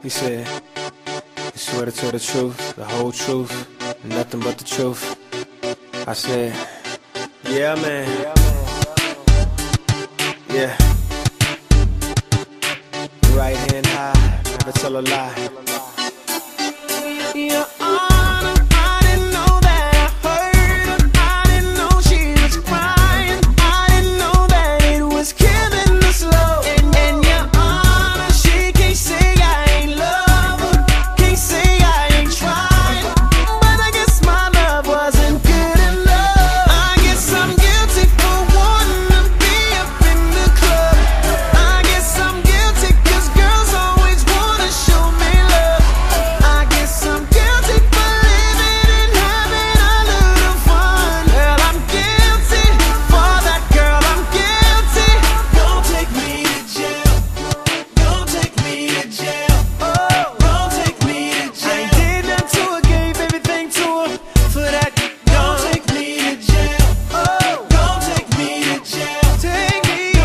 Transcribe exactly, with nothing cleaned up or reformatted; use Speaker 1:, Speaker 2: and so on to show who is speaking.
Speaker 1: He said, "You swear to tell the truth, the whole truth, and nothing but the truth." I said, "Yeah, man. Yeah. Right hand high, never tell a lie.